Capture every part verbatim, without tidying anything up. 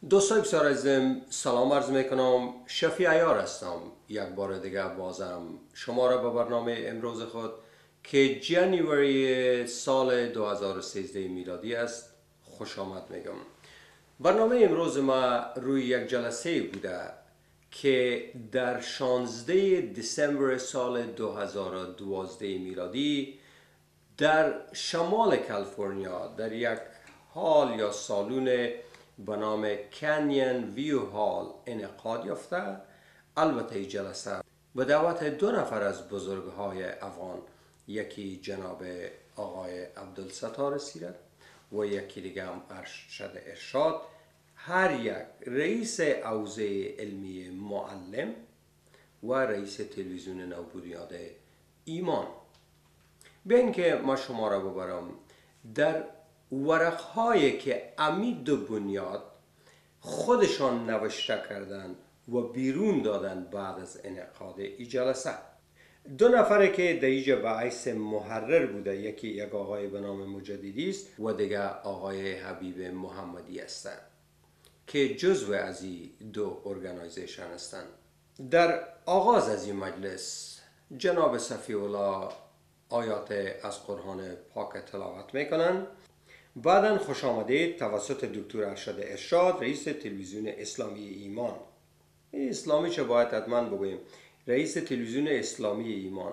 دوستای بسیار عزیزم، سلام عرض میکنم. شفیع عیار هستم. یک بار دیگه بازم شما را به برنامه امروز خود که جنوری سال دو هزار و سیزده میلادی است خوش آمد میگم. برنامه امروز ما روی یک جلسه بوده که در شانزده دسامبر سال دو هزار و دوازده میلادی در شمال کالیفرنیا در یک هال یا سالون به نام کانین ویو هال انعقاد یافته. البته جلسه به دعوت دو نفر از بزرگهای افغان، یکی جناب آقای عبدالستار سیرت و یکی دیگه هم ارشد ارشاد، هر یک رئیس حوزه علمی معلم و رئیس تلویزیون نوبنیاد ایمان. بیاین که ما شما را ببرم در ورقهایی که امید دو بنیاد خودشان نوشته کردن و بیرون دادن بعد از انعقاد این جلسه. دو نفره که در اینجا به حیث محرر بوده، یکی یک آقای به نام مجددی است و دیگر آقای حبیب محمدی هستند که جزو از این دو ارگانایزیشن هستند. در آغاز از این مجلس جناب صفی الله آیات از قرآن پاک تلاوت میکنن. بعداً خوش آمدید توسط دکتر ارشد ارشاد، رئیس تلویزیون اسلامی ایمان. این اسلامی چه باید حتما بگویم، رئیس تلویزیون اسلامی ایمان.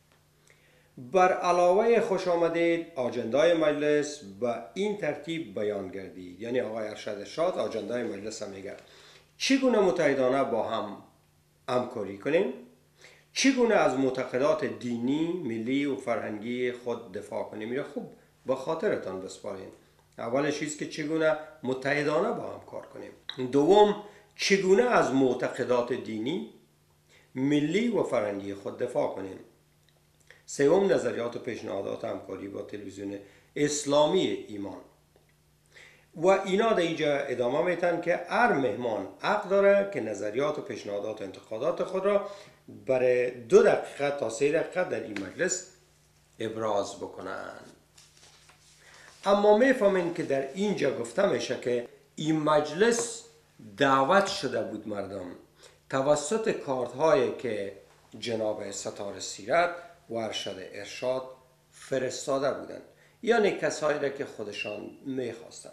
بر علاوه خوش آمدید آجندای مجلس به این ترتیب بیان گردید، یعنی آقای ارشد ارشاد آجندای مجلس هم میگه چگونه متحدانه با هم همکاری کنیم، چگونه از معتقدات دینی، ملی و فرهنگی خود دفاع کنیم. میره خوب با خاطرتان بسپارین. اول چیز که چگونه متحدانه با هم کار کنیم. دوم، چگونه از معتقدات دینی، ملی و فرهنگی خود دفاع کنیم. سوم، نظریات و پیشنهادات همکاری با تلویزیون اسلامی ایمان. و اینا در اینجا ادامه میتن که هر مهمان حق داره که نظریات و پیشنهادات و انتقادات خود را برای دو دقیقه تا سه دقیقه در این مجلس ابراز بکنن. اما میفهمین که در اینجا گفته میشه که این مجلس دعوت شده بود مردم توسط کارت هایی که جناب ستار سیرت و ارشد ارشاد فرستاده بودند، یعنی کسایی را که خودشان میخواستند.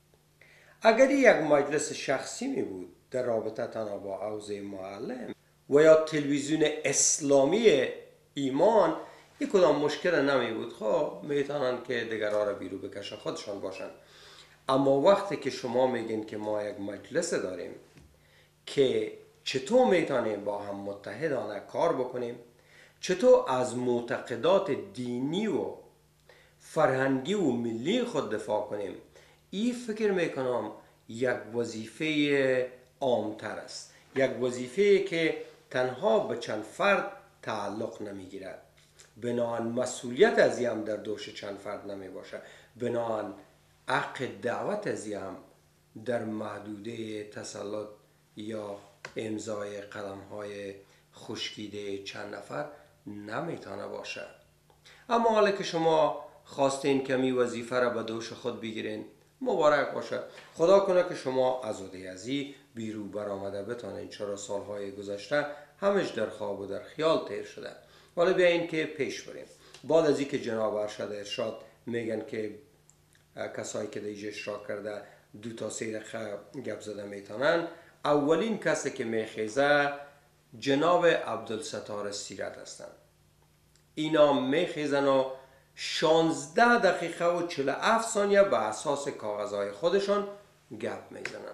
اگر یک مجلس شخصی می بود در رابطه تنها با حوزه معلم و یا تلویزیون اسلامی ایمان، یک کدام مشکل نمی بود. خب میتونن که دیگرها را بیرو بکشن، خودشان باشن. اما وقتی که شما میگین که ما یک مجلس داریم که چطور میتونیم با هم متحدانه کار بکنیم، چطور از معتقدات دینی و فرهنگی و ملی خود دفاع کنیم، این فکر میکنم یک وظیفه عامتر است، یک وظیفه که تنها به چند فرد تعلق نمیگیرد. بنابراین مسئولیت از این هم در دوش چند فرد نمی باشه. بنابراین حق دعوت از این هم در محدوده تسلط یا امضای قلم های خشکیده چند نفر نمیتونه باشه. اما حالا که شما خواستین که می وظیفه را به دوش خود بگیرین، مبارک باشه. خدا کنه که شما از عهده ازی بیرو برآمده بتانین، چرا سالهای گذشته همش در خواب و در خیال تیر شده. حالا بیاین که پیش بریم. بعد از اینکه جناب ارشد ارشاد میگن که کسایی که دیگه اشتراک کرده دو تا سه دقیقه گپ زده میتونن، اولین کسی که میخیزه جناب عبدالستار سیرت هستن. اینا میخیزن و شانزده دقیقه و چهل و هفت ثانیه به اساس کاغذهای خودشان گپ میزنن.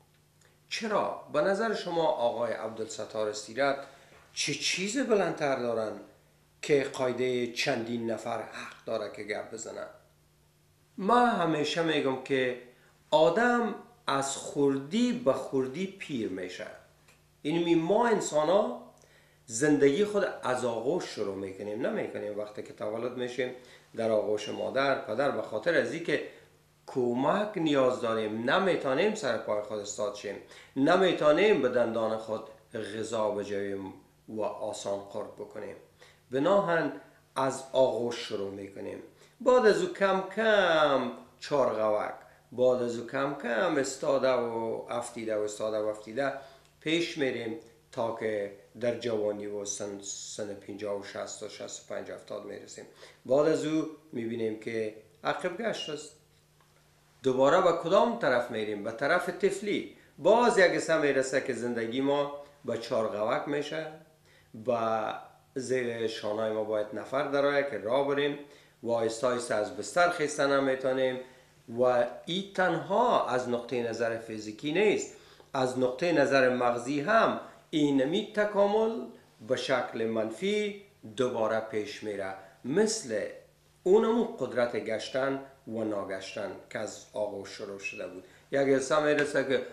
چرا؟ به نظر شما آقای عبدالستار سیرت چه چیز بلندتر دارن که قاعده چندین نفر حق داره که گپ بزنن؟ من همیشه میگم که آدم از خردی به خردی پیر میشه. اینمی ما انسان ها زندگی خود از آغوش شروع میکنیم، نمیکنیم وقتی که تولد میشیم در آغوش مادر پدر. به خاطر از این که کمک نیاز داریم، نمیتونیم سر پای خود استاد شیم، نمیتونیم به دندان خود غذا بجویم و آسان خورد بکنیم. بناهن از آغوش شروع میکنیم. بعد از او کم کم چارغوک، بعد از او کم کم استاده و افتیده و استاده و افتیده پیش میریم تا که در جوانی و سن, سن پنجاه و شصت و شصت و پنج هفتاد میرسیم. بعد از او میبینیم که عقب گشت است. دوباره به کدام طرف میریم؟ به طرف طفلی. باز یک قسم میرسه که زندگی ما به چارقوک میشه، با زیر شانای ما باید نفر درآید که راه بریم و آهسته آهسته از بستر خیسته نمیتونیم. و این تنها از نقطه نظر فیزیکی نیست، از نقطه نظر مغزی هم اینمی تکامل به شکل منفی دوباره پیش میره، مثل اونمو قدرت گشتن و ناگشتن که از آغاز شروع شده بود. یک حصه میرسه که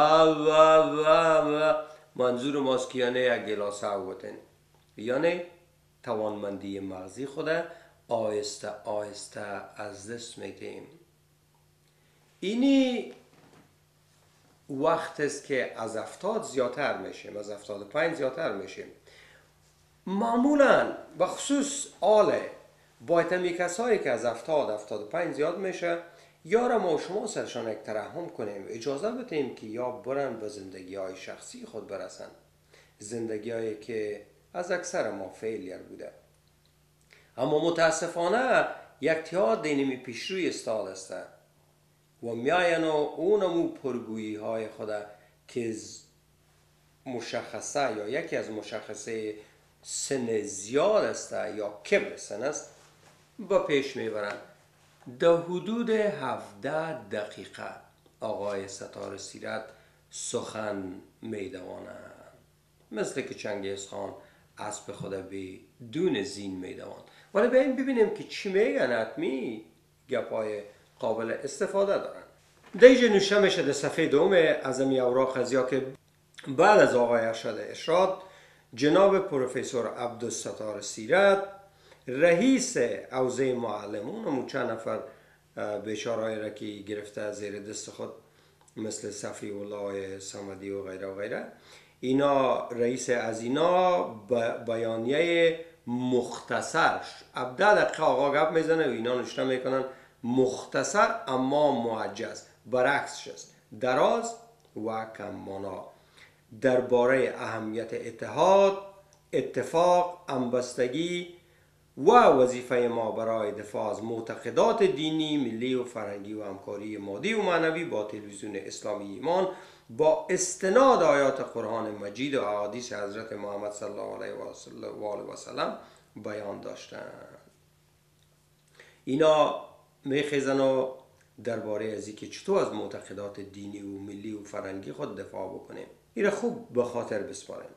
منظور ماست که یعنی یک گلاسه آوتن، یعنی توانمندی مغزی خود آهسته آهسته از دست میدیم. اینی وقت است که از هفتاد زیادتر میشیم، از هفتاد و پنج زیادتر میشیم. معمولا بخصوص آل باید کسایی که از هفتاد هفتاد و پنج زیاد میشه، یا ما و شما سرشان یک ترحم کنیم، اجازه بدیم که یا برن به زندگی های شخصی خود برسن، زندگی هایی که از اکثر ما فیلیر بوده. اما متاسفانه یک تیاد دینمی پیشروی استاد است و میاین و اونمو پرگویی های خود که مشخصه یا یکی از مشخصه سن زیاد است یا کبر سن است با پیش میبرند. در حدود هفده دقیقه آقای ستاره سیرت سخن میدوانند، مثل که چنگیز خان اسب خود بدون زین میدوان. ولی به این ببینیم که چی میگن. حتمی گپای قابل استفاده دارن. دیجه نوشته میشه در صفحه دوم از امی اوراق ازیا که بعد از آقای ارشد ارشاد جناب پروفسور عبدالستار سیرت رئیس حوزه معلمون و چند نفر بیچارهایی را که گرفته زیر دست خود مثل صفی الله صمدی و غیره و غیره، اینا رئیس از اینا بیانیه مختصر عبده دقیقه آقا گپ میزنه و اینا نشته میکنن مختصر اما معجز، برعکسش است، دراز و کم مانا، درباره اهمیت اتحاد، اتفاق، همبستگی و وظیفه ما برای دفاع از معتقدات دینی، ملی و فرهنگی و همکاری مادی و معنوی با تلویزیون اسلامی ایمان با استناد آیات قرآن مجید و احادیث حضرت محمد صلی الله علیه و آله و سلم بیان داشتند. اینا میخیزن و درباره از اینکه چطور از معتقدات دینی و ملی و فرهنگی خود دفاع بکنیم این خوب به خاطر بسپاریم.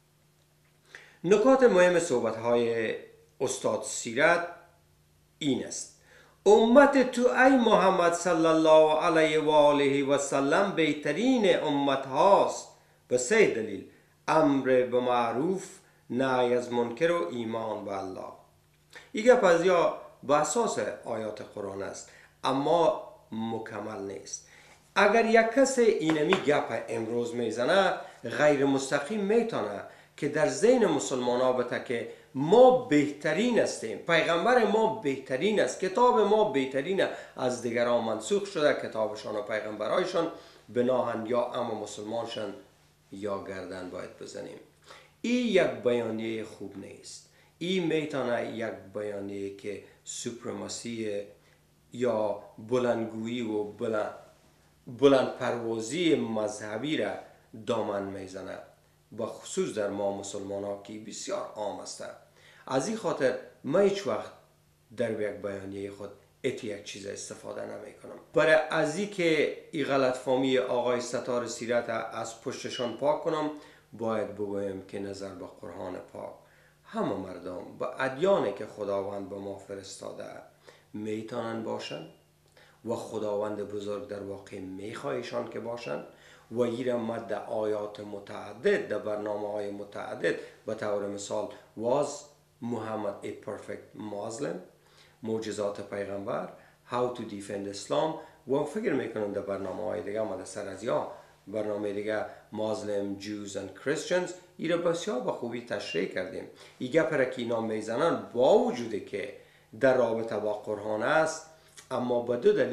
نکات مهم صحبت‌های استاد سیرت این است: امت تو ای محمد صلی الله علیه و آله و سلم بهترین امت هاست به سه دلیل: امر به معروف، نهی از منکر و ایمان به الله. این گپ از یا به اساس آیات قرآن است اما مکمل نیست. اگر یک کس اینمی گپ امروز میزنه غیر مستقیم میتونه که در ذهن مسلمان ها بته که ما بهترین هستیم، پیغمبر ما بهترین است، کتاب ما بهترین از دیگران منسوخ شده، کتابشان و پیغمبرایشان بناهن یا اما مسلمانشان یا گردن باید بزنیم. این یک بیانیه خوب نیست. این میتونه یک بیانیه که سوپرماسی یا بلندگویی و بلند, بلند پروازی مذهبی را دامن میزنه، با خصوص در ما مسلمان ها که بسیار عام است. از این خاطر من هیچ وقت در یک بیانیه خود اتی یک چیز استفاده نمی کنم. برای از این که این غلط فهمی آقای ستاره سیرت از پشتشان پاک کنم باید بگویم که نظر به قرآن پاک همه مردم به ادیانی که خداوند به ما فرستاده میتونن باشن و خداوند بزرگ در واقع میخواهشان که باشن و ایره مد آیات متعدد در برنامه های متعدد به طور مثال واز محمد a perfect Muslim، معجزات پیغمبر، how to defend Islam و فکر میکنم در برنامه های دیگه ما در سر از یا برنامه دیگه Muslim, Jews and Christians ایره بسیار با خوبی تشریح کردیم. ایگه پرکی اینا میزنن با وجوده که در رابطه با قرآن است اما به دو دلیل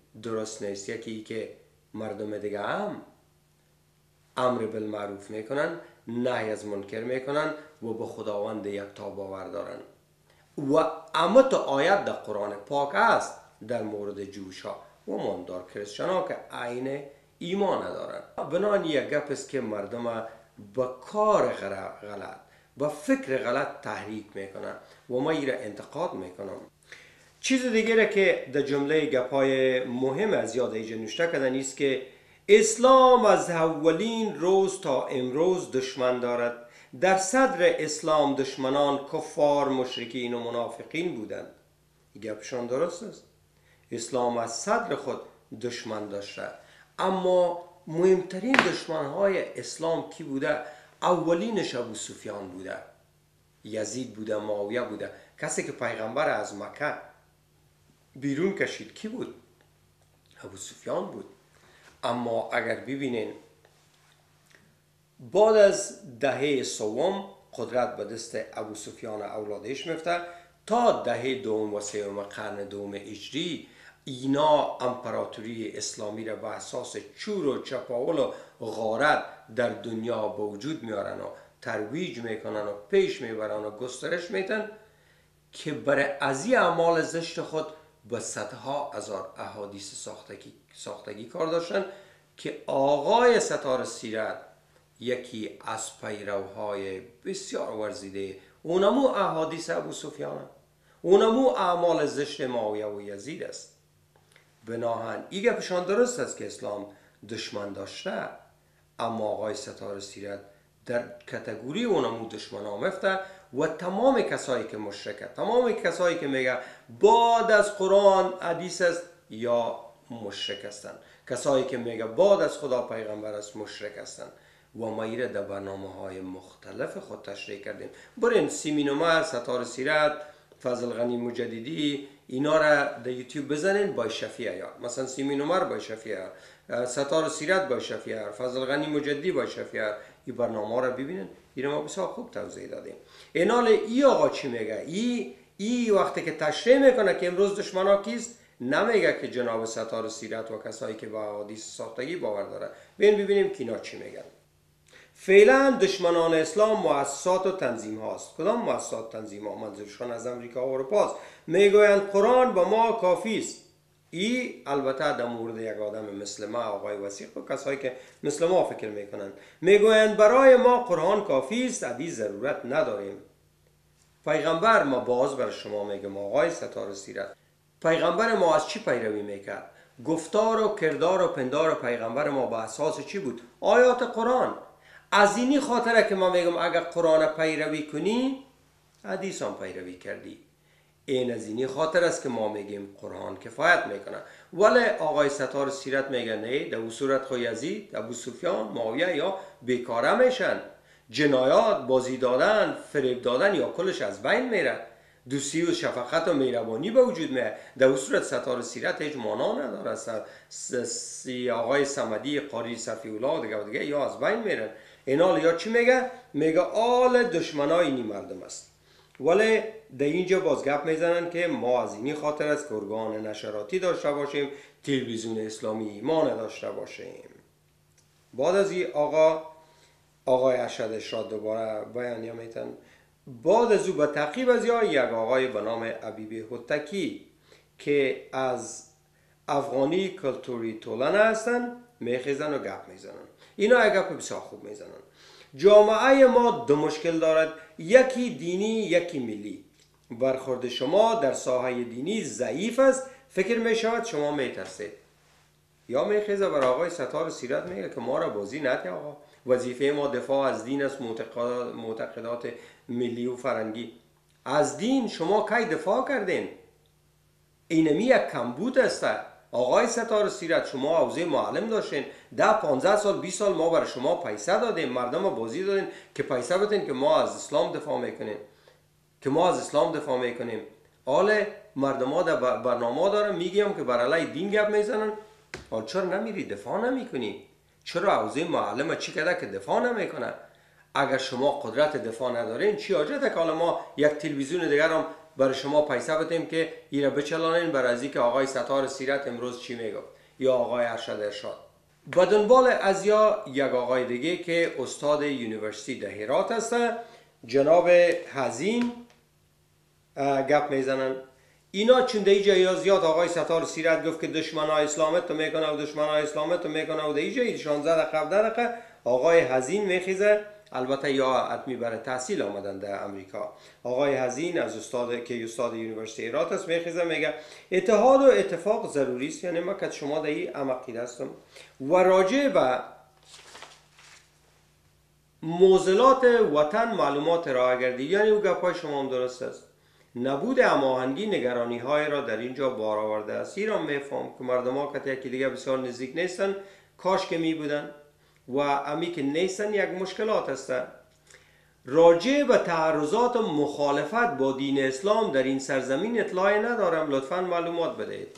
درست نیست. یکی که مردم دیگه هم امر بالمعروف میکنن، نهی از منکر میکنن و به خداوند یکتا باور دارن. و اما تو آیت در قرآن پاک است در مورد جوش ها و ماندار کریستیان ها که عین ایمان ندارن. بنان یک گپ است که مردم با کار غلط، با فکر غلط تحریک میکنن و ما ایره انتقاد میکنم. چیز دیگه که در جمله گپای مهم از یاد ایجا نوشته کردن است که اسلام از اولین روز تا امروز دشمن دارد. در صدر اسلام دشمنان کفار، مشرکین و منافقین بودند. گپشان درست است. اسلام از صدر خود دشمن داشته، اما مهمترین دشمنهای اسلام کی بوده؟ اولینش ابو سفیان بوده، یزید بوده، معاویه بوده. کسی که پیغمبر از مکه بیرون کشید کی بود؟ ابو سفیان بود. اما اگر ببینین بعد از دهه سوم قدرت به دست ابو سفیان اولادش میفته تا دهه دوم و سوم قرن دوم هجری اینا امپراتوری اسلامی را به اساس چور و چپاول و غارت در دنیا به وجود میارن و ترویج میکنن و پیش میبرن و گسترش میدن که برای ازی اعمال زشت خود به صدها هزار احادیث ساختگی, ساختگی کار داشتن که آقای ستاره سیرت یکی از پیروهای بسیار ورزیده اونمو احادیث ابو سفیان، اونمو اعمال زشت معاویه و یزید است. بناهن این گپشان درست است که اسلام دشمن داشته، اما آقای ستاره سیرت در کتگوری اونمو دشمن آمفته و تمام کسایی که مشرکه، تمام کسایی که میگه بعد از قرآن حدیث است یا مشرک هستند، کسایی که میگه بعد از خدا پیغمبر است مشرک هستند. و ما ایره در برنامه های مختلف خود تشریح کردیم. برین سیمین عمر، ستاره سیرت، فضل غنی مجددی، اینا را در یوتیوب بزنین با شفیع عیار. مثلا سیمین عمر با شفیع عیار، ستاره سیرت با شفیع عیار، فضل غنی مجددی با شفیع عیار. این برنامه را ببینین، اینا ما بسیار خوب توضیح دادیم. اینال ای آقا چی میگه؟ ای ای وقتی که تشریح میکنه که امروز دشمنا کیست، نمیگه که جناب ستاره سیرت و کسایی که با حدیث ساختگی باور داره. ببین ببینیم که اینا چی میگن. فعلا دشمنان اسلام مؤسسات و تنظیم هاست. کدام مؤسسات تنظیم ها؟ منظورشان از امریکا و اروپا است. میگویند قرآن با ما کافی است. ای البته در مورد یک آدم مثل ما، آقای وثیق و کسایی که مثل ما فکر میکنند. میگویند برای ما قرآن کافی است، حدیث ضرورت نداریم. پیغمبر ما باز بر شما میگم آقای ستاره سیرت، پیغمبر ما از چی پیروی میکرد؟ گفتار و کردار و پندار پیغمبر ما با اساس چی بود؟ آیات قرآن. از اینی خاطره که ما میگم اگر قرآن پیروی کنی حدیث هم پیروی کردی. این از اینی خاطر است که ما میگیم قرآن کفایت میکنه. ولی آقای ستاره سیرت میگه نه، در صورت خو یزید، ابو سفیان، معاویه یا بیکاره میشن، جنایات، بازی دادن، فریب دادن یا کلش از بین میره، دوستی و شفقت و مهربانی به وجود میاد. در صورت ستاره سیرت هیچ معنا نداره. سی آقای صمدی قاری صفی الله دیگه دیگه یا از بین میرن. اینال یا چی میگه؟ میگه آل دشمنای اینی مردم است. ولی در اینجا باز گپ میزنن که ما از اینی خاطر است که ارگان نشراتی داشته باشیم، تلویزیون اسلامی ایمان داشته باشیم. بعد از این آقا آقای اشد اشراد دوباره بیانیه میتن. بعد از او به تعقیب از یا یک آقای به نام حبیب هتکی که از افغانی کلتوری تولن هستن میخیزن و گپ میزنن. اینا یک گپ بسیار خوب میزنن. جامعه ما دو مشکل دارد، یکی دینی یکی ملی. برخورد شما در ساحه دینی ضعیف است، فکر میشود شما میترسید. یا میخیزه بر آقای ستاره سیرت میگه که ما را بازی نده آقا، وظیفه ما دفاع از دین است، معتقدات, معتقدات ملی و فرنگی. از دین شما کی دفاع کردین؟ اینمی یک کمبود است. آقای ستاره سیرت شما حوزه معلم داشتین، ده پانزده سال بیست سال ما برای شما پیسه دادیم، مردم بازی دادین که پیسه بدین که ما از اسلام دفاع میکنیم، که ما از اسلام دفاع میکنیم. حال مردم ها در برنامه دارن میگیم که بر علیه دین گپ میزنن. حال چرا نمیری دفاع نمیکنی؟ چرا حوزه معلم چی کرده که دفاع نمیکنه؟ اگر شما قدرت دفاع ندارین چی حاجته که حالا ما یک تلویزیون دیگر هم برای شما پیسه بدیم که ایره بچلانین برای از که آقای ستار سیرت امروز چی میگفت یا آقای ارشد ارشاد. به دنبال از یا یک آقای دیگه که استاد یونیورسیتی در هرات هست، جناب حزین گپ میزنن. اینا چون در اینجا یا زیاد آقای ستار سیرت گفت که دشمن های اسلامت تو میکنه و دشمن های اسلامت تو میکنه و در اینجا ایشان زده خفده دقیقه آقای حزین میخیزه. البته یا حتمی برای تحصیل آمدن در امریکا. آقای حزین از استاد که استاد یونیورسیتی هرات است میخیزه میگه اتحاد و اتفاق ضروری است. یعنی ما که شما در این عقیده هستم و راجع به موزلات وطن معلومات را گردی. یعنی او گپای شما هم درست است. نبود هماهنگی نگرانی های را در اینجا بار آورده است. این را میفهم که مردم ها که یکی دیگه بسیار نزدیک نیستن، کاش که می بودن و امی که نیستن یک مشکلات است. راجع به تعرضات و مخالفت با دین اسلام در این سرزمین اطلاعی ندارم، لطفا معلومات بدهید.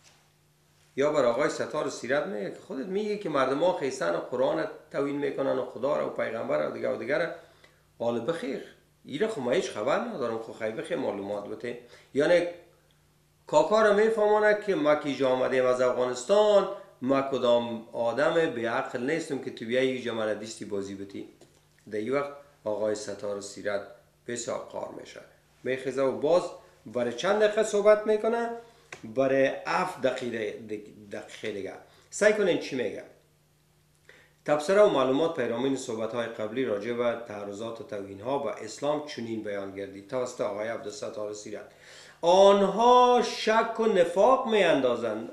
یا بر آقای ستار سیرت میگه که خودت میگه که مردم ها خیستن و قرآن توهین میکنن و خدا را و پیغمبر و دیگه و دیگه. حال بخیر ایره خو ما هیچ خبر ندارم، خو خیلی بخیر معلومات بده. یعنی کاکا میفهمانه که ما که اینجا آمدیم از افغانستان، ما کدام آدم به عقل نیستم که تو بیایی اینجا من دیستی بازی بتی. در این وقت آقای ستار سیرت بسیار قار میشه، میخیزه و باز برای چند دقیقه صحبت میکنه، برای اف دقیقه دقیقه دیگه سعی کنین چی میگه. تبصره و معلومات پیرامون صحبت های قبلی راجع به تعرضات و توهین ها به اسلام چنین بیان گردید توسط آقای عبدالستار سیرت. آنها شک و نفاق می اندازند،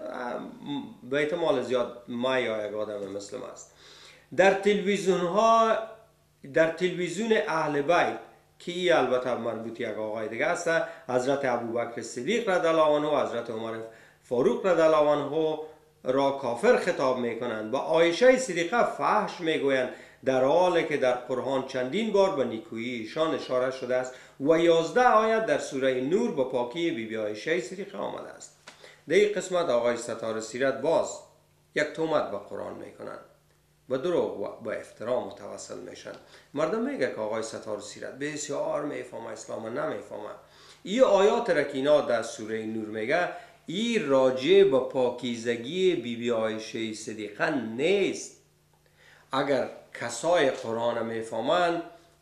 به احتمال زیاد ما یا یک آدم مثل ما است، در تلویزیون ها، در تلویزیون اهل بیت که این البته مربوط یک آقای دیگه است، حضرت ابوبکر صدیق رضی الله عنه و حضرت عمر فاروق رضی الله عنه را کافر خطاب میکنند. با عایشه صدیقه فحش میگویند، در حالی که در قرآن چندین بار به نیکویی ایشان اشاره شده است و یازده آیت در سوره نور با پاکی بی بی عایشه صدیقه آمده است. در این قسمت آقای ستار سیرت باز یک تهمت به قرآن میکنند و دروغ و با افترا متوسل میشن. مردم میگه که آقای ستار سیرت بسیار میفهمه اسلام، نمیفهمه. این آیات را که اینا در سوره نور میگه، این راجع به پاکیزگی بی بی عایشه صدیقه نیست. اگر کسای قرآن میفهمند،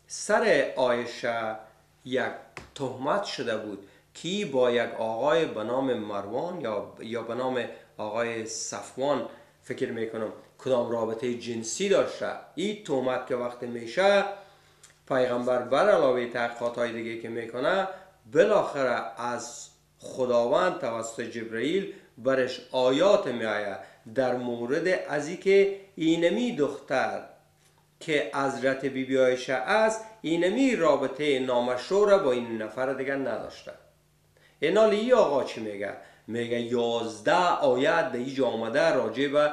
سر عایشه یک تهمت شده بود که با یک آقای به نام مروان یا یا به نام آقای صفوان فکر میکنم کدام رابطه جنسی داشته. این تهمت که وقتی میشه، پیغمبر بر علاوه تحقیقات های دیگه که میکنه، بالاخره از خداوند توسط جبرئیل برش آیات میآید در مورد از اینکه اینمی دختر که حضرت بی بی عایشه است، اینمی رابطه نامشروع با این نفر دیگر نداشته. اینالی ای آقا چی میگه؟ میگه یازده آیت در اینجا آمده راجع به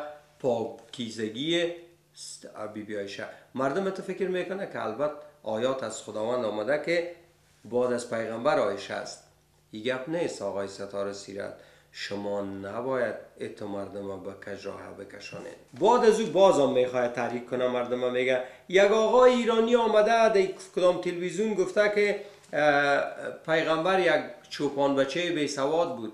پاکیزگی بی بی عایشه. مردم تو فکر میکنه که البته آیات از خداوند آمده که بعد از پیغمبر عایشه است. این گپ نیست آقای ستار سیرت. شما نباید اتو مردم به کجراه بکشانید. بعد از او بازم میخواد تحریک کنه مردم. میگه یک آقای ایرانی آمده در کدام تلویزیون گفته که پیغمبر یک چوپان بچه بی سواد بود.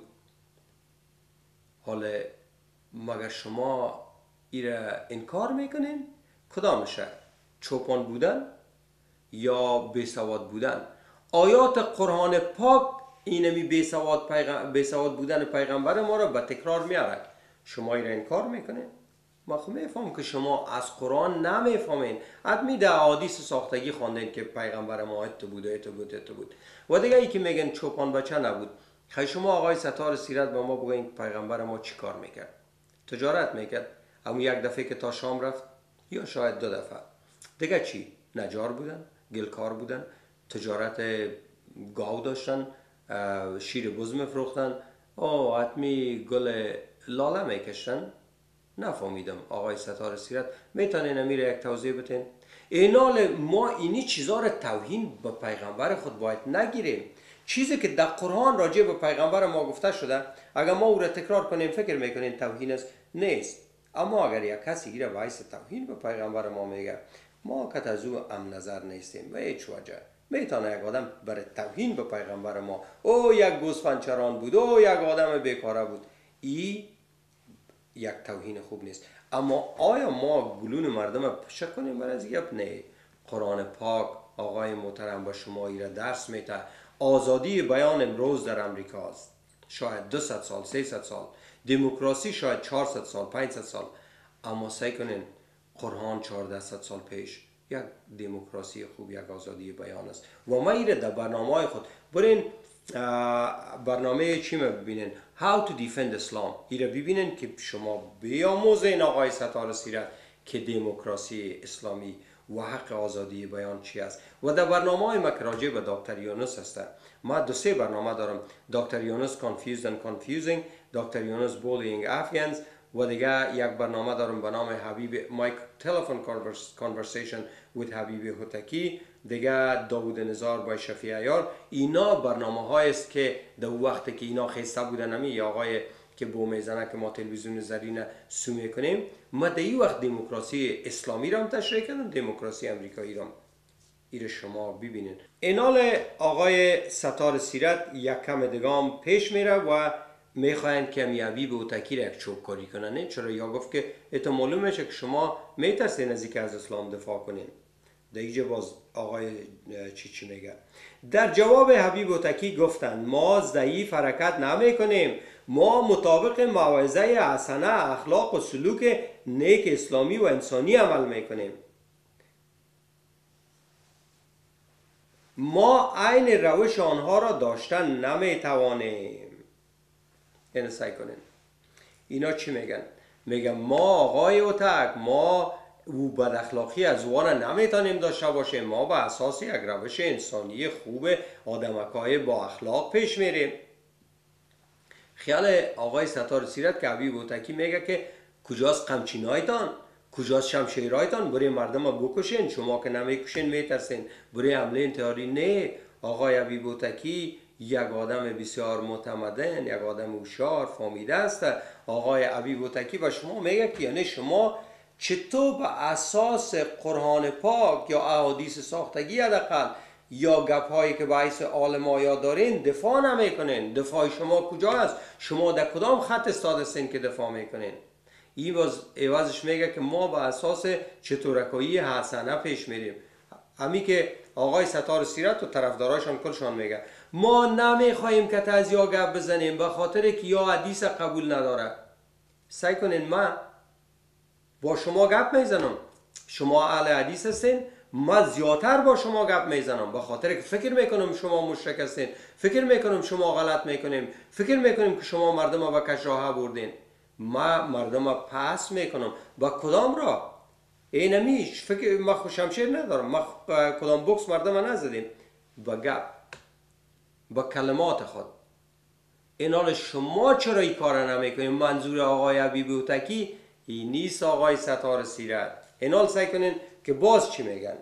حالا مگر شما ایره انکار میکنین؟ کدامشه؟ چوپان بودن یا بی سواد بودن؟ آیات قرآن پاک اینمی بی سواد, پیغم... بی سواد بودن پیغمبر ما را به تکرار میاره. شما ایره انکار میکنین؟ ما خب میفهم که شما از قرآن نمیفهمین. حتمی در حدیث ساختگی خواندین که پیغمبر ما ات بود ات بود ات بود و دیگه ای که میگن چوپان بچه نبود. خیلی شما آقای ستار سیرت به ما بگوین پیغمبر ما چی کار میکرد؟ تجارت میکرد؟ همون یک دفعه که تا شام رفت یا شاید دو دفعه. دیگه چی؟ نجار بودن، گلکار بودن، تجارت گاو داشتن، شیر بز میفروختن، او حتمی گل لاله میکشتن. نفهمیدم آقای ستار سیرت میتونین امیر یک توضیح بتین؟ اینال ما اینی چیزا را توهین به پیغمبر خود باید نگیریم. چیزی که در قرآن راجع به پیغمبر ما گفته شده، اگر ما او را تکرار کنیم فکر میکنیم توهین است؟ نیست. اما اگر یک کسی ایره باعث توهین به پیغمبر ما میگه، ما کت از او ام نظر نیستیم و هیچ وجه میتونه یک آدم برای توهین به پیغمبر ما او یک گوسفندچران بود، او یک آدم بیکاره بود، این یک توهین خوب نیست. اما آیا ما گلون مردم پشه کنیم؟ برای از گپ نه. قرآن پاک آقای محترم به شما ایره درس میده. آزادی بیان امروز در امریکاست، شاید دویست سال، سیصد سال، دموکراسی شاید چهارصد سال، پانصد سال، اما سعی کنین قرآن چهارصد سال پیش یک دموکراسی خوب، یک آزادی بیان است. و ما ایره در برنامه خود برین برنامه چی ما ببینین؟ How to Defend Islam. ایره ببینین که شما بیاموزین آقای ستاره سیرت که دموکراسی اسلامی و حق آزادی بیان چی است. و در برنامه های ما که راجع به دکتر یونس هسته، ما دو سه برنامه دارم: دکتر یونس Confused and Confusing، دکتر یونس Bullying Afghans، و دیگه یک برنامه دارم به نام حبیب مایک تلفن کانورسیشن with حبیب هوتکی، دیگه داوود نزار با شفیع عیار. اینا برنامه های است که در وقتی که اینا خسته بودن، همی یا آقای که بو میزنه که ما تلویزیون زرین سو میکنیم، ما در این وقت دموکراسی اسلامی را هم تشریح کردم، دموکراسی امریکایی را. ایره شما ببینین. اینال آقای ستاره سیرت یک کم دگام پیش میره و میخواین که حبیب هوتکی را یک چوبکاری کنن. چرا؟ یا گفت که ایتا معلوم میشه که شما میترسین از اینکه از اسلام دفاع کنین. در اینجا باز آقای چی چی میگه؟ در جواب حبیب هوتکی گفتند ما ضعیف حرکت نمی کنیم، ما مطابق موعظه حسنه، اخلاق و سلوک نیک اسلامی و انسانی عمل میکنیم. ما عین روش آنها را داشتن نمیتوانیم. اینو سعی کنین. اینا چی میگن؟ میگن ما آقای هوتک، ما او بد اخلاقی از وان نمیتونیم داشته باشیم، ما به اساس یک روش انسانی خوب آدمکای با اخلاق پیش میریم. خیال آقای ستاره سیرت که حبیب هوتکی میگه که کجاست قمچینایتان، کجاست شمشیرایتان، برای مردم بکشین، شما که نمیکشین میترسین برای حمله انتحاری. نه، آقای حبیب هوتکی یک آدم بسیار متمدن، یک آدم هوشیار فهمیده است. آقای حبیب هوتکی و شما میگه که یعنی شما چطور به اساس قرآن پاک یا احادیث ساختگی حداقل یا گپ هایی که باعث عالم آیا دارین دفاع نمیکنین. دفاع شما کجا است؟ شما در کدام خط استادستین که دفاع میکنین؟ این باز عوضش میگه که ما به اساس چطورکایی حسنه پیش میریم. همی که آقای ستاره سیرت و طرفداراشان کلشان میگه ما نمیخواهیم که تازیا گپ بزنیم به خاطر که یا حدیث قبول نداره. سعی کنین من با شما گپ میزنم، شما اهل حدیث هستین، من زیادتر با شما گپ میزنم به خاطر که فکر میکنم شما مشرک هستین، فکر میکنم شما غلط میکنیم، فکر میکنیم که شما مردم با کش راه بردین. ما مردم پس میکنم با کدام را؟ اینمیش فکر ما شمشیر ندارم، ما کدام بوکس مردم نزدیم، با گپ، با کلمات خود. این حال شما چرا این کار نمیکنیم؟ منظور آقای حبیب هوتکی این نیست آقای ستاره سیرت. این حال سعی کنین که باز چی میگن.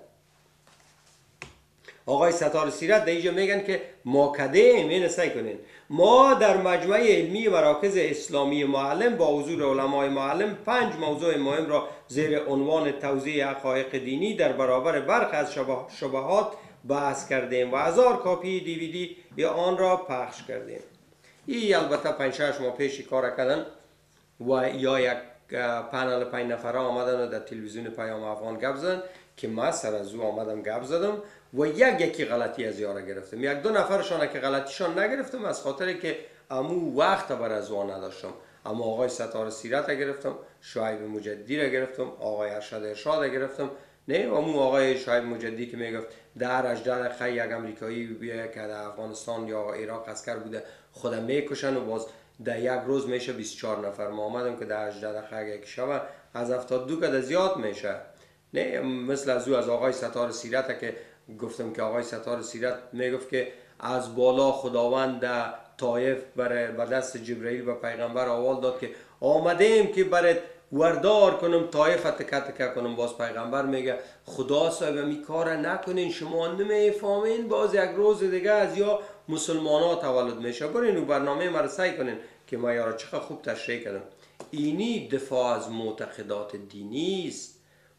آقای ستاره سیرت در اینجا میگن که ما کدیم. این سعی کنین ما در مجمع علمی مراکز اسلامی معلم با حضور علمای معلم پنج موضوع مهم را زیر عنوان توضیح حقایق دینی در برابر برخی از شبهات بحث کردیم و هزار کاپی دیویدی یا آن را پخش کردیم. این البته پنج شش ماه پیشی کار کردن و یا یک پنل پنج نفره آمدن و در تلویزیون پیام افغان گپ زدن که من سر از او آمدم گپ زدم و یک یکی غلطی از یارا گرفتم. یک دو نفرشان که غلطیشان نگرفتم از خاطر که امو وقت بر از او نداشتم. اما آقای ستاره سیرت گرفتم، شعیب مجدی را گرفتم، آقای ارشد ارشاد گرفتم. نه امو آقای شعیب مجدی که میگفت در اجدر خی یک امریکایی بیه که در افغانستان یا عراق عسکر بوده خودم میکشن و باز در یک روز میشه بیست و چهار نفر. ما آمدم که در اجدر خی یک شب از هفتاد و دو کده زیاد میشه. نه مثل از او از آقای ستاره سیرت که گفتم که آقای ستاره سیرت میگفت که از بالا خداوند در طایف بر دست جبرئیل و پیغمبر اول داد که آمدیم که برات وردار کنم طایف تکه تکه کنم. باز پیغمبر میگه خدا صاحب می کار نکنین، شما نمیفهمین باز یک روز دیگه از یا مسلمان ها تولد میشه. برین و برنامه ما را سعی کنین که ما یارا چقدر خوب تشریح کردم. اینی دفاع از معتقدات دینی است.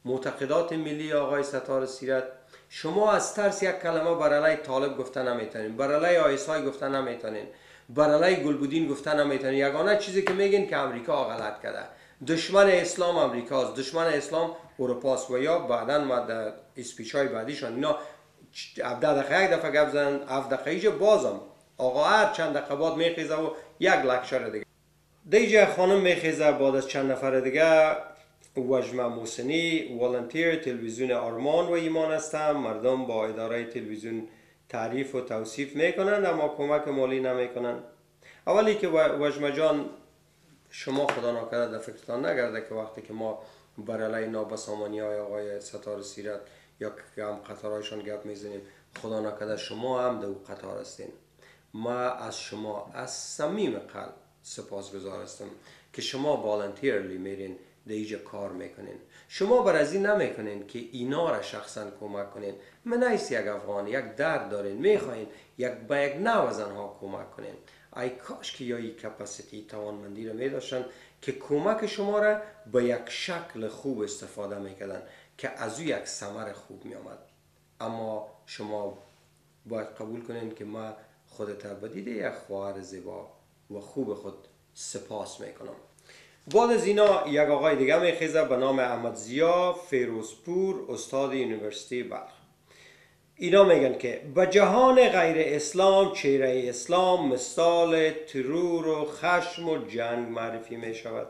معتقدات ملی آقای ستار سیرت، شما از ترس یک کلمه بر علیه طالب گفتن نمیتونین، بر علیه آیسای گفتن نمیتونین، بر علیه گلبودین گفتن نمیتونین. یگانه چیزی که میگین که امریکا غلط کرده. دشمن اسلام امریکاست، دشمن اسلام اروپاست. و یا بعدا ما در اسپیچ های بعدیشان اینا هفده دقیقه یک دفعه گپ زدن، هفده دقیقه بازم آقا هر چند دقیقه بعد میخیزه و یک لکچر دیگه. دیگه خانم میخیزه بعد از چند نفر دیگه. وجمه موسنی، والنتیر تلویزیون آرمان و ایمان هستم. مردم با اداره تلویزیون تعریف و توصیف میکنند اما کمک مالی نمیکنند. اولی که وجمه جان، شما خدا ناکرده در فکرتان نگرده که وقتی که ما بر علیه نابسامانی های آقای ستار سیرت یا هم قطارهایشان گپ میزنیم، خدا ناکرده شما هم در قطار هستین. ما از شما از صمیم قلب سپاسگزار هستم که شما والنتیرلی میرین در اینجا کار میکنین. شما بر از این نمیکنین که اینا را شخصا کمک کنین. من نیست یک افغان، یک درد دارین، میخواین یک با یک نوع زنها کمک کنین. ای کاش که یا این کپاسیتی توانمندی را میداشتن که کمک شما را به یک شکل خوب استفاده میکردن که از او یک ثمر خوب میامد. اما شما باید قبول کنین که ما خودت بدید یک خواهر زیبا و خوب خود سپاس میکنم. بعد از اینا یک آقای دیگه میخیزه به نام احمد ضیا فیروزپور، استاد یونیورسیتی بلخ. اینا میگن که به جهان غیر اسلام چهره اسلام مثال ترور و خشم و جنگ معرفی می شود.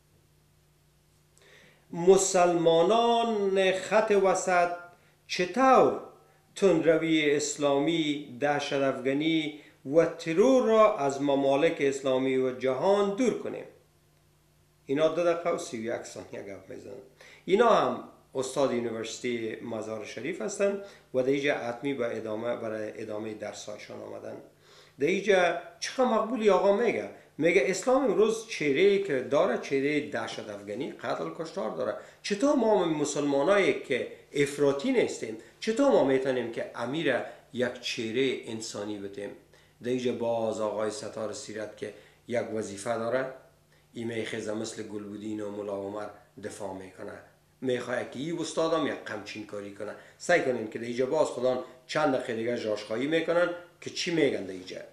مسلمانان خط وسط چطور تندروی اسلامی، دهشت افغانی و ترور را از ممالک اسلامی و جهان دور کنیم. اینا دو دقیقه و سی و یک ثانیه گپ میزنن. اینا هم استاد یونیورسیتی مزار شریف هستند و در اینجا حتمی به ادامه برای ادامه درسایشان آمدن. در اینجا چقدر مقبولی آقا میگه میگه اسلام امروز چهره که داره چهره دهشت افغانی، قتل کشتار داره. چطور ما مسلمانایی که افراطی نیستیم چطور ما میتونیم که امیر یک چهره انسانی بتیم؟ در اینجا باز آقای ستار سیرت که یک وظیفه داره، این میخیزه مثل گلبودین و مولا عمر دفاع میکنه، میخواه که این استادم یک قمچین کاری کنه. سعی کنین که در اینجا باز خدا چند دقیقه دیگه جاشخواهی میکنن که چی میگن در اینجا.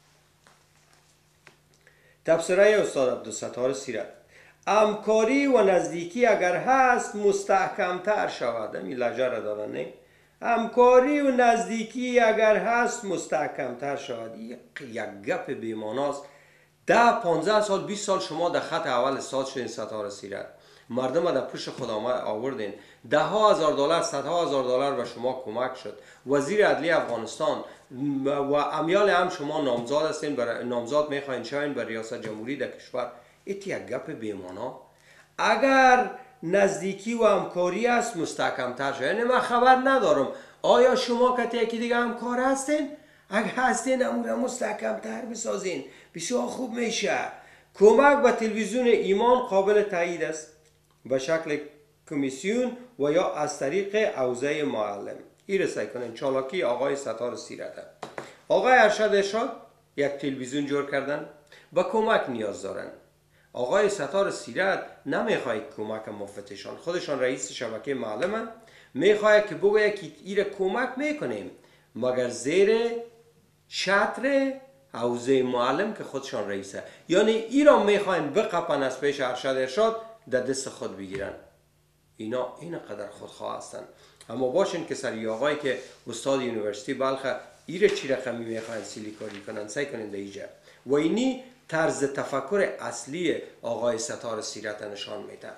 تبصره استاد عبدالستار سیرت: همکاری و نزدیکی اگر هست مستحکمتر شود. این لجه را دارن نه؟ همکاری و نزدیکی اگر هست مستحکمتر شود. یک گپ بیماناست. ده پانزده سال بیست سال شما در خط اول استاد شدین ستار سیرت، مردم در پشت خود آوردین، ده ها هزار دلار صد ها هزار دلار به شما کمک شد. وزیر عدلیه افغانستان و امیال هم شما نامزاد هستین، برای نامزاد میخواین شاین برای ریاست جمهوری در کشور. ایتی یک گپ بیمانا. اگر نزدیکی و همکاری است مستحکمتر شد. یعنی من خبر ندارم آیا شما کتی یکی دیگه همکار هستین؟ اگر هستین امور مستحکمتر بسازین، بسیار خوب میشه. کمک به تلویزیون ایمان قابل تایید است به شکل کمیسیون و یا از طریق حوزه معلم. این رسای کنین چالاکی آقای ستار سیرته. آقای ارشد ارشاد یک تلویزیون جور کردن، به کمک نیاز دارن. آقای ستار سیرت نمیخواد کمک مفتشان، خودشان رئیس شبکه معلمن، میخواد که بگوید که ایره کمک میکنیم مگر زیر شطر حوزه معلم که خودشان رئیسه. یعنی ایران میخواین بقپن از پیش ارشد ارشاد در دست خود بگیرن. اینا اینقدر خودخواه هستن. اما باشین که سری آقای که استاد یونیورسیتی بلخ ایره چی رقمی میخواین سیلیکاری کنن، سعی کنین در اینجا. و اینی طرز تفکر اصلی آقای ستار سیرت نشان میده.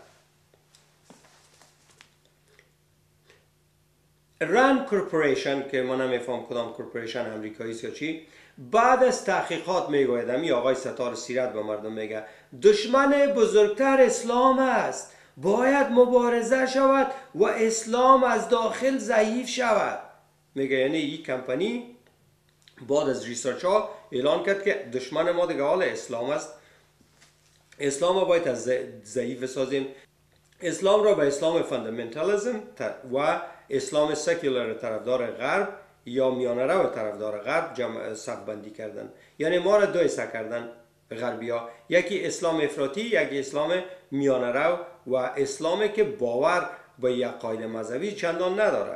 رند کورپوریشن که ما نمیفهم کدام کورپوریشن امریکایی است یا چی، بعد از تحقیقات میگوید امی آقای ستار سیرت به مردم میگه دشمن بزرگتر اسلام است، باید مبارزه شود و اسلام از داخل ضعیف شود. میگه یعنی این کمپانی بعد از ریسرچ ها اعلان کرد که دشمن ما دیگه حال اسلام است، اسلام را باید از ضعیف سازیم، اسلام را به اسلام فاندامنتالیزم و اسلام سکولر طرفدار غرب یا میانه رو طرفدار غرب جمع صف بندی کردن. یعنی ما را دو حصه کردن غربی ها، یکی اسلام افراطی، یکی اسلام میانه رو و اسلامی که باور به یک قاعده مذهبی چندان نداره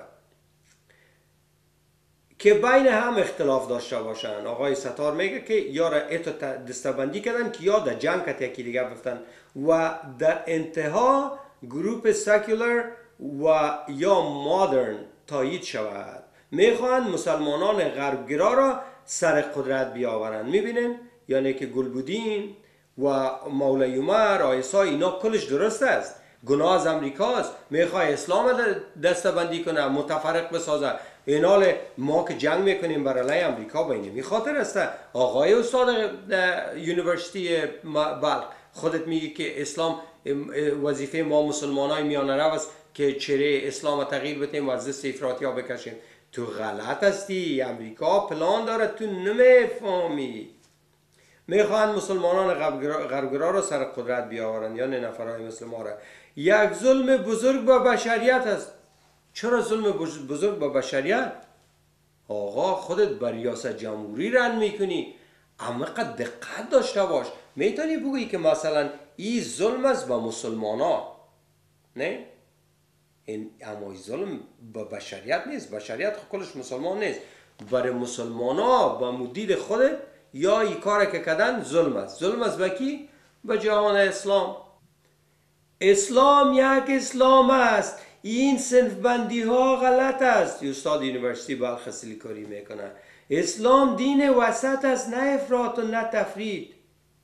که بین هم اختلاف داشته باشن. آقای ستار میگه که یا را ایتو دستبندی کردن که یا در جنگ کت یکی دیگه بفتن و در انتها گروپ سکولر و یا مادرن تایید شود. میخوان مسلمانان غربگرا را سر قدرت بیاورن. میبینین یعنی که گلبودین و مولای عمر آیسا اینا کلش درست است. گناه از امریکاست. میخواد اسلام دستبندی کنه، متفرق بسازه. این حال ما که جنگ میکنیم برای علیه امریکا بینه می خاطر است. آقای استاد یونیورسیتی بلخ خودت میگی که اسلام وظیفه ما مسلمان های میانه رو است که چهره اسلام تغییر بدیم و از دست افراطی ها بکشیم. تو غلط هستی. امریکا پلان داره، تو نمیفهمی. میخوان مسلمانان غربگرا را سر قدرت بیاورند یا نفرهای مثل ما را. یک ظلم بزرگ به بشریت است. چرا ظلم بزرگ به بشریت؟ آقا خودت بر ریاست جمهوری رن میکنی، اما قد دقت داشته باش. میتونی بگویی که مثلا این ظلم است به مسلمان ها، نه؟ این اما ظلم به بشریت نیست. بشریت کلش مسلمان نیست. برای مسلمان ها به مدید خودت یا این کار که کردن ظلم است. ظلم است به کی؟ به جهان اسلام. اسلام یک اسلام است. این صنف بندی ها غلط است. استاد یونیورسیتی بلخ سلیکاری میکنه. اسلام دین وسط است، نه افراط و نه تفرید.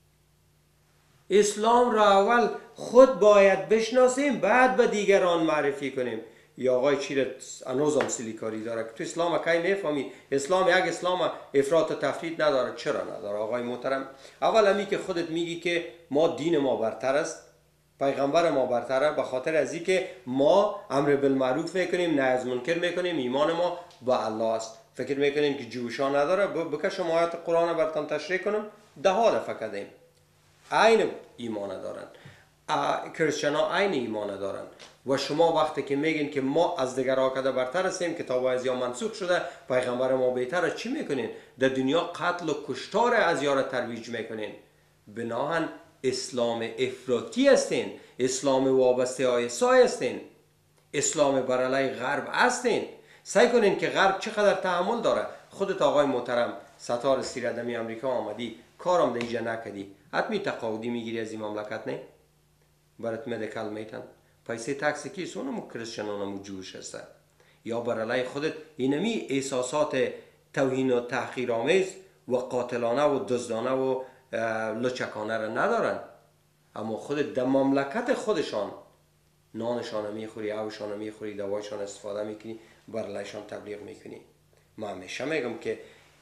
اسلام را اول خود باید بشناسیم، بعد به دیگران معرفی کنیم. یا آقای چیرت انوزم سلیکاری داره که تو اسلام اکی میفهمی اسلام یک اسلام افراط و تفرید نداره. چرا نداره آقای محترم؟ اول همی که خودت میگی که ما دین ما برتر است، پیغمبر ما برتره، به خاطر از این که ما امر بالمعروف میکنیم، نهی از منکر میکنیم، ایمان ما با الله است. فکر میکنیم که جوشا نداره. بکشم آیات قرآن براتون تشریح کنم، ده ها دفعه کردیم. عین ایمان دارن. کریستیان ها عین ایمان دارن. و شما وقتی که میگین که ما از دیگرها کده برتر هستیم، کتاب از یا منسوخ شده، پیغمبر ما بهتره، چی میکنین؟ در دنیا قتل و کشتار از یار ترویج میکنین. بناهن اسلام افراطی هستین، اسلام وابسته آیسای هستین، اسلام بر علیه غرب هستین. سعی کنین که غرب چقدر تحمل داره. خودت آقای محترم ستار سیردمی امریکا آمدی، کارم دیجا نکدی، حتمی تقاعدی میگیری از این مملکت، نه؟ برات مدیکال میتن پیسه تاکسی کی سونمو کریستیانانمو جوش هست. یا بر علیه خودت اینمی احساسات توهین و تحقیرآمیز و قاتلانه و دزدانه و لچکانه را ندارن، اما خود در مملکت خودشان نانشان میخوری، آبشان میخوری، دوایشان استفاده میکنی، بر علیهشان تبلیغ میکنی. من همیشه میگم که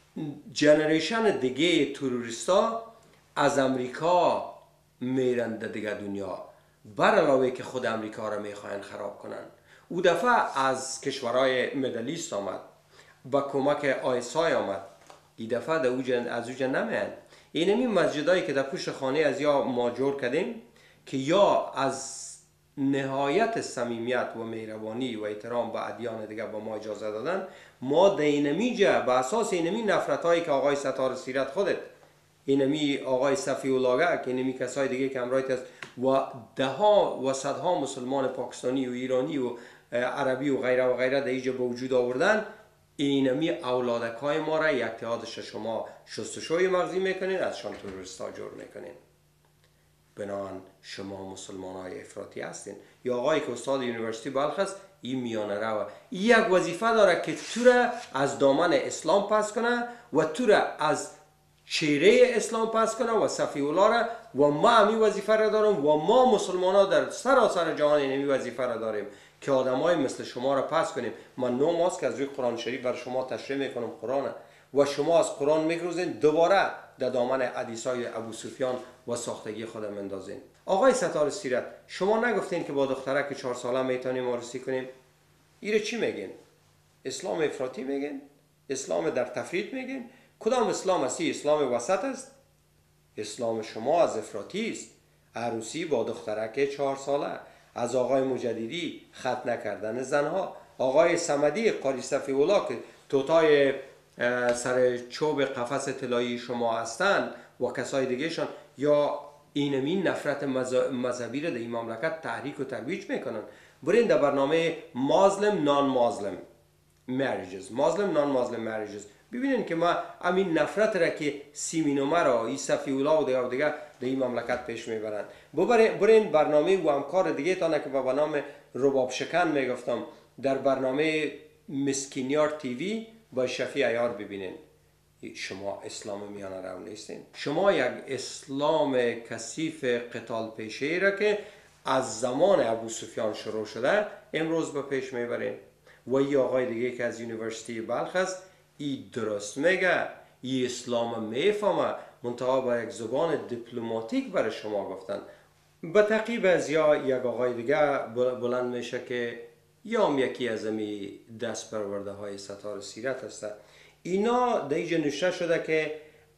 جنریشن دیگه تروریستا از امریکا میرن در دیگه دنیا، بر علاوه که خود امریکا را میخواین خراب کنن. او دفعه از کشورهای مدلیست آمد، با کمک آیسای آمد. این دفعه در اوجه از اوجه نمیان. این همی مسجدایی که در پشت خانه از یا ما جور کردیم که یا از نهایت صمیمیت و مهربانی و احترام به ادیان دیگه با ما اجازه دادن، ما در اینمی جا به اساس اینمی نفرت هایی که آقای ستار سیرت خودت، اینمی آقای صفی اولاگه که اینمی کسای دیگه که همراهیت است و ده ها و صدها مسلمان پاکستانی و ایرانی و عربی و غیره و غیره در اینجا به وجود آوردن، اینمی اولادک های ما را یک اتحادش شما شستشوی مغزی میکنین، ازشان تروریستا جور میکنین. بنابراین شما مسلمان های افراطی هستین. یا آقایی که استاد یونیورسیتی بلخ است، این میانه رو این یک وظیفه داره که تو را از دامن اسلام پس کنه و تو را از چهره اسلام پس کنه و صفی اولا را، و ما همین وظیفه را دارم و ما مسلمان ها در سراسر جهان این وظیفه را داریم که آدم های مثل شما را پس کنیم. من نو ماست که از روی قرآن شریف بر شما تشریح میکنم قرآن، و شما از قرآن میگروزین دوباره در دامن حدیثای ابو سفیان و ساختگی خودم اندازین. آقای ستار سیرت، شما نگفتین که با دخترک چهار ساله میتونیم وارسی کنیم؟ ایره چی میگین؟ اسلام افراطی میگین؟ اسلام در تفرید میگین؟ کدام اسلام هستی؟ اسلام وسط است؟ اسلام شما از افراطی است. عروسی با دخترک چهار ساله، از آقای مجددی خط نکردن زنها، آقای صمدی قاری صفی اولا که توتای سر چوب قفس طلایی شما هستند و کسای دیگه شان، یا اینمی نفرت مذهبی را در این مملکت تحریک و ترویج میکنن. برین در برنامه مازلم نان مازلم marriages مازلم نان مازلم marriages ببینین که ما همین نفرت را که سیمینومه را این صفیولا و دیگه و دیگه در این مملکت پیش میبرند. برین برنامه و همکار دیگه تانه که با نام رباب شکن میگفتم در برنامه مسکینیار تیوی با شفیع عیار ببینین. شما اسلام میانه رو نیستین. شما یک اسلام کثیف قتال پیشه را که از زمان ابو سفیان شروع شده امروز به پیش میبرین. و ای آقای دیگه که از یونیورسیتی بلخ است ای درست میگه، ای اسلام میفهمه، منتها با یک زبان دیپلماتیک برای شما گفتن. به تعقیب از یا یک آقای دیگه بلند میشه که یا هم یکی از امی دست پرورده های ستار سیرت هست. اینا در اینجا نوشته شده که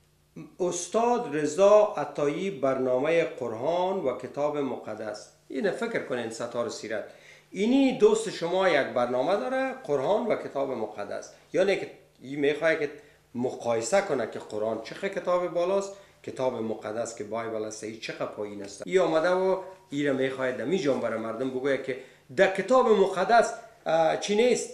استاد رضا عطایی برنامه قرآن و کتاب مقدس. اینه فکر کنین ستار سیرت اینی دوست شما یک برنامه داره قرآن و کتاب مقدس، یعنی که این میخواه که مقایسه کنه که قرآن چقدر کتاب بالاست، کتاب مقدس که بایبل است این چقدر پایین است. این آمده و این را میخواه دمی جان برای مردم بگوید که در کتاب مقدس چی نیست،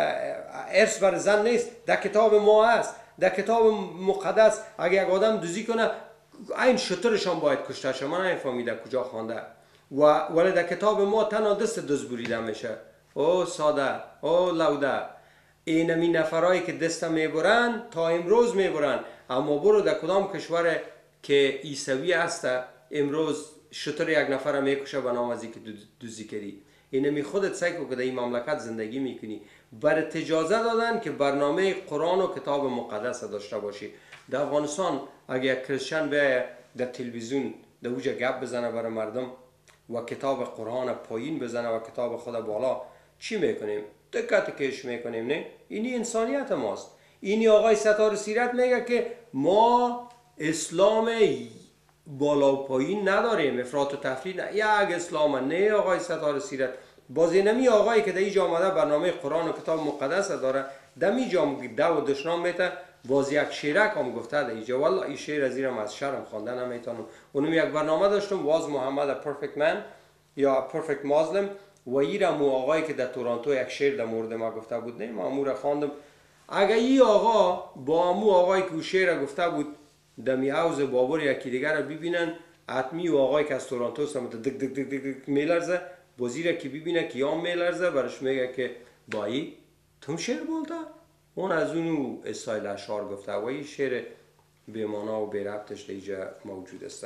ارث بر زن نیست، در کتاب ما است. در کتاب مقدس اگه یک آدم دوزی کنه این شترشان باید کشته شه. من نفهمیدم کجا خوانده. و ولی در کتاب ما تنها دست دزد بریده میشه. او ساده، او لوده. این می نفرایی که دست میبرن تا امروز میبرن، اما برو در کدام کشور که عیسوی است امروز شتر یک نفر میکشه به نام از اینکه دوزی کردی. این می خودت سعی که در این مملکت زندگی میکنی. برات اجازه دادن که برنامه قرآن و کتاب مقدس داشته باشی. در افغانستان اگر کریسچن به در تلویزیون در اوجا گپ بزنه برای مردم و کتاب قرآن پایین بزنه و کتاب خود بالا، چی میکنیم؟ دقت کش میکنیم. نه اینی انسانیت ماست. اینی آقای ستار سیرت میگه که ما اسلام بالا و پایین نداریم، افراط و تفرید نه. یک اسلام نه آقای ستار سیرت. بازی نمی آقایی که در اینجا آمده برنامه قرآن و کتاب مقدس داره دمی جا دو و دشنام میته باز یک شیرک هم گفته در اینجا. والله این شیر از اینم از شرم خوانده نمیتونم. اونم یک برنامه داشتم واز محمد پرفکت من یا پرفکت مازلم و ایرم آقایی که در تورنتو یک شیر در مورد ما گفته بود. نه ما امور خواندم. اگه این آقا با امو آقایی که شیر گفته بود در میاوز بابور یکی دیگر رو ببینن، حتمی و آقایی که از تورنتو سمت دک دک دک دک دک میلرزه بازی را که ببینه که یا میلرزه برش میگه که بایی تم شعر بولده. اون از اونو استایل اشعار گفته و این شعر بیمانا و بیربطش در اینجا موجود است.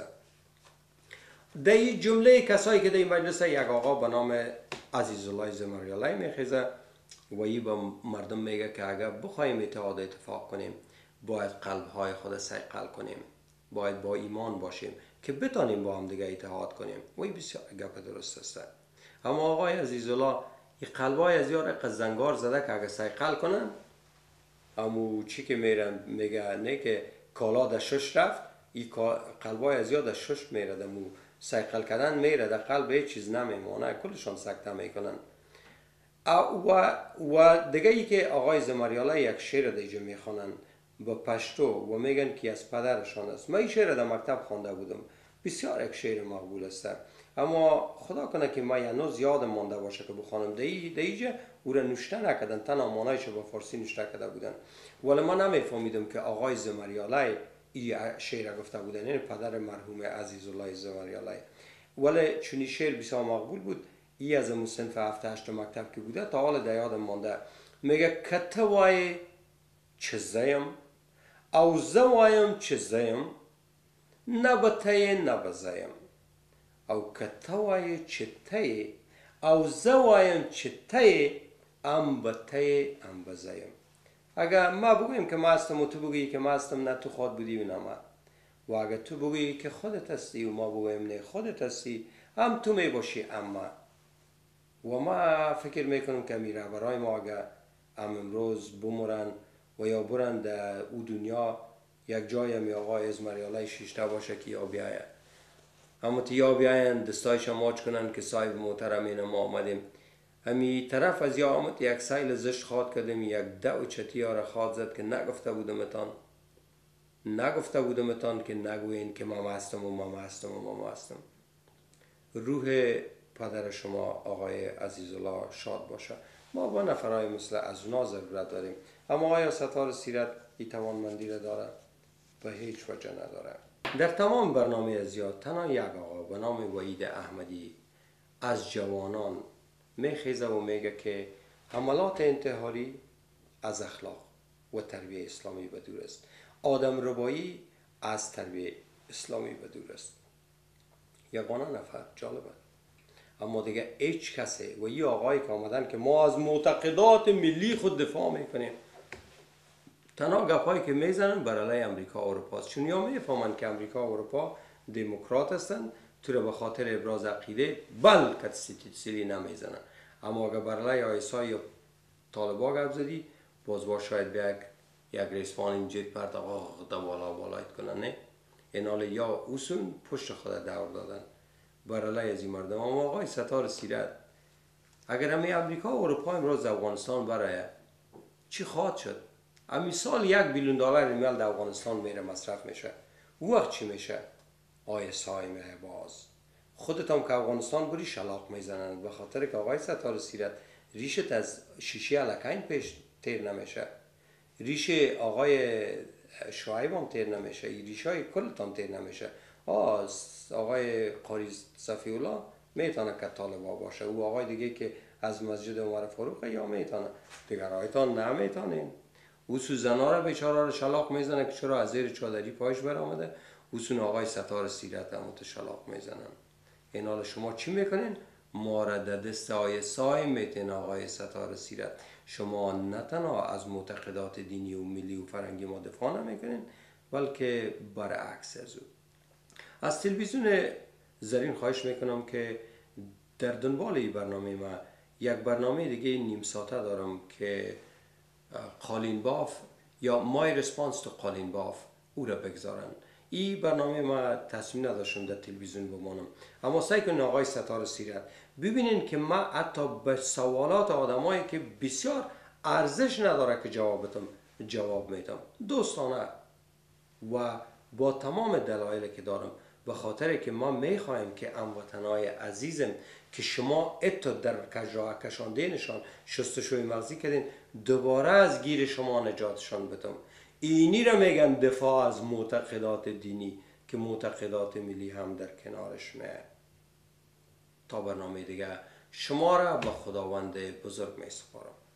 در این جمله کسایی که در این مجلس یک آقا به نام عزیزالله زمریالی میخیزه و این به مردم میگه که اگر بخوایم اتحاد اتفاق کنیم باید قلبهای خود سیقل کنیم، باید با ایمان باشیم که بتانیم با هم دیگه اتحاد کنیم. و این بسیار گپ درست است. اما آقای عزیزالله این قلبای از یار قزنگار زده که اگه سیقل کنن امو چی که میرن میگه نه که کالا در شش رفت، این قلبای از یار در شش میره، دمو سیقل کردن میره در قلب هیچ چیز نمیمونه، کلشان سکته میکنن. و, و دیگه ای که آقای زمریالی یک شعر دیگه میخوانن با پشتو و میگن که از پدرشان است. من این شعر در مکتب خوانده بودم، بسیار یک شعر مقبول است. اما خدا کنه که ما هنوز یاد مانده باشه که بخوانم. دیگه او را نوشته نکردن، تنها مانایش با فارسی نوشته کرده بودن. ولی ما نمیفهمیدم که آقای زمریالی این شعر گفته بودن، یعنی پدر مرحوم عزیزالله زمریالی. ولی چون شعر بسیار مقبول بود، ای از صنف هفت هشت مکتب که بوده تا حال در یادم مانده. میگه کته وای چه زیم او زوایم چه زیم نبته نبزیم او کتوای چته او زوایم چته ام بته ام بزیم. اگر ما بگویم که ما هستم و تو بگویی که ما هستم، نه تو خود بودی و نه ما. و اگر تو بگویی که خودت هستی و ما بگویم نه خودت هستی، هم تو می باشی اما. و ما فکر میکنم که میره برای ما اگر هم امروز بمرن و یا برن در او دنیا یک جای می آقای زمریالی شیشته باشه که یا بیاید. اما تی یا بیاین دستایش ماچ کنن که صاحب محترمین ما آمدیم. همی طرف از یا آمد یک سیل زشت خواد کردیم، یک دو چتی ها را خواد زد که نگفته بودمتان نگفته بودمتان که نگوین که ما مستم و ما مستم و ما مستم. روح پدر شما آقای عزیزالله شاد باشه. ما با نفرهای مثل از اونا ضرورت داریم. اما آیا ستاره سیرت این توانمندی را داره؟ به هیچ وجه نداره. در تمام برنامه ازیاد تنها یک آقا به نام وحید احمدی از جوانان میخیزه و میگه که حملات انتحاری از اخلاق و تربیه اسلامی به دور است. آدم ربایی از تربیه اسلامی به دور است. یگانه نفر جالبه. اما دیگه هیچ کسی و یه آقایی که آمدن که ما از معتقدات ملی خود دفاع میکنیم، تنها گپایی که میزنن بر علیه امریکا و اروپا است. چون یا میفهمن که امریکا و اروپا دموکرات هستن، تو رو به خاطر ابراز عقیده بل کتسیلی نمیزنن. اما اگر بر علیه آیسا یا طالبا گپ زدی، باز با شاید به یک یک ریسمان اینجا پرت آقا بالا بالایت کنن. نه، اینال یا اصول پشت خود دور دادن بر علیه از این مردم. اما آقای ستاره سیرت، اگر همی امریکا و اروپا امروز افغانستان برای چی خواهد شد؟ امی سال یک بیلیون دلار ریال در افغانستان میره مصرف میشه. او وقت چی میشه؟ آی سایم باز خودت هم که افغانستان بری شلاق میزنند، به خاطر که آقای ستاره سیرت ریشت از شیشه الکین پیش تیر نمیشه. ریش آقای شعیب هم تیر نمیشه. ریش های کلتان تیر نمیشه. آقای قاری صفی الله میتونه که طالبا باشه. او آقای دیگه که از مسجد عمر فاروق یا میتونه. دیگر آیتان نمیتونین. او سوزنا را بیچاره را شلاق میزنه که چرا از زیر چادری پایش برآمده. او سون آقای ستاره سیرت هم شلاق میزنن. این حال شما چی میکنین؟ ما را در دست آی سای میتین. آقای ستاره سیرت، شما نه تنها از معتقدات دینی و ملی و فرنگی ما دفاع نمیکنین، بلکه برعکس از او. از تلویزیون زرین خواهش میکنم که در دنبال این برنامه ما یک برنامه دیگه نیم ساعته دارم که قالین باف یا مای رسپانس تو قالین باف او را بگذارن. این برنامه ما تصمیم نداشتم در تلویزیون بمانم، اما سعی کنین آقای ستاره سیرت ببینین که ما حتی به سوالات آدمایی که بسیار ارزش نداره که جوابتم جواب میدم دوستانه و با تمام دلایلی که دارم، به خاطر که ما میخوایم که هموطنای عزیزم که شما اتو در کجراه کشاندینشان شستشوی مغزی کردین، دوباره از گیر شما نجاتشان بدم. اینی را میگن دفاع از معتقدات دینی که معتقدات ملی هم در کنارش نه. تا برنامه دیگه شما را به خداوند بزرگ می سپارم.